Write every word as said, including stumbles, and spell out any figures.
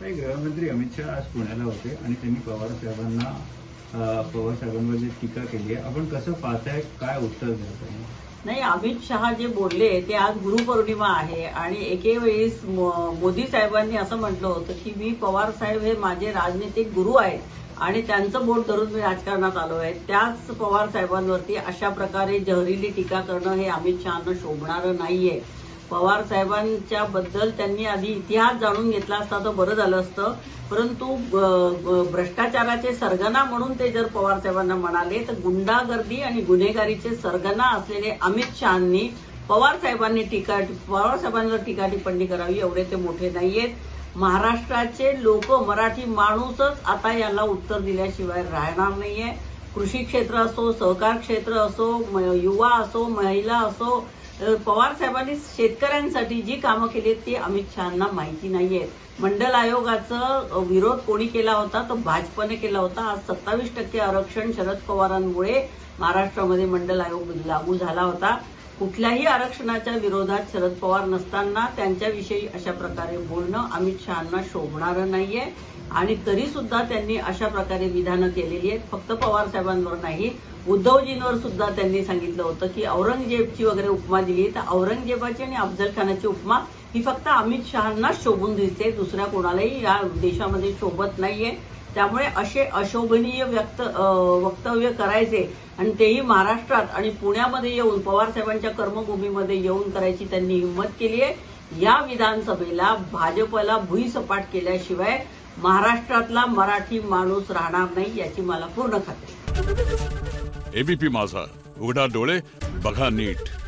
नाही, गृहमंत्री अमित शहा आज पुण्याला होते आणि त्यांनी पवार साहेबांना पवार साहेबांवर जी टीका केली आहे, आपण कसं पाहताय, काय उत्तर द्यायचं? नाही, अमित शहा जे बोलले ते आज गुरुपौर्णिमा आहे आणि एके वेळेस मोदी साहेबांनी असं म्हटलं होतं की मी पवार साहेब हे माझे राजनीतिक गुरु आहेत आणि त्यांचं बोट धरून मी राजकारणात आलो आहे. त्याच पवार साहेबांवरती अशा प्रकारे जहरीली टीका करणं हे अमित शहांना शोभणारं नाहीये. पवार साहेबांच्या बद्दल त्यांनी आधी इतिहास जाणून घेतला असता तर बरं झालं असतं, परंतु भ्रष्टाचाराचे सरगना म्हणून ते जर पवार साहेबांना म्हणाले तर गुंडागर्दी आणि गुन्हेगारीचे सरगना असलेले अमित शहांनी पवार साहेबांनी टीका पवार साहेबांवर टीका टिप्पणी करावी एवढे ते मोठे नाहीयेत. महाराष्ट्राचे लोक, मराठी माणूसच आता याला उत्तर दिल्याशिवाय राहणार नाहीये. कृषी क्षेत्र असो, सहकार क्षेत्र असो, युवा असो, महिला असो, पवार साहेबांनी शेतकऱ्यांसाठी जी कामं केली ती अमित शहांना माहिती नाहीये. मंडल आयोगाचा विरोध कोणी केला होता तर भाजपने केला होता. आज सत्तावीस टक्के आरक्षण शरद पवारांमुळे महाराष्ट्रामध्ये मंडल आयोग लागू झाला होता. कुठल्याही आरक्षणाच्या विरोधात शरद पवार नसताना त्यांच्याविषयी अशा प्रकारे बोलणं अमित शहांना शोभणारं नाहीये आणि तरी सुद्धा त्यांनी अशा प्रकारे विधानं केलेली आहेत. फक्त पवार साहेबांवर नाही, उद्धवजींवर सुद्धा त्यांनी सांगितलं होतं की औरंगजेबची वगैरे उपमा दिली तर औरंगजेबाची आणि अफजल खानाची उपमा ही फक्त अमित शहांना शोभून दिसते, दुसऱ्या कोणालाही या देशामध्ये शोभत नाहीये. त्यामुळे असे अशोभनीय व्यक्त वक्तव्य करायचे आणि तेही महाराष्ट्रात आणि पुण्यामध्ये येऊन पवार साहेबांच्या कर्मभूमीमध्ये येऊन करायची त्यांनी हिंमत केली आहे. या विधानसभेला भाजपला भुईसपाट केल्याशिवाय महाराष्ट्रातला मराठी माणूस राहणार नाही याची मला पूर्ण खात्री. एबीपी माझा, उघडा डोळे बघा नीट.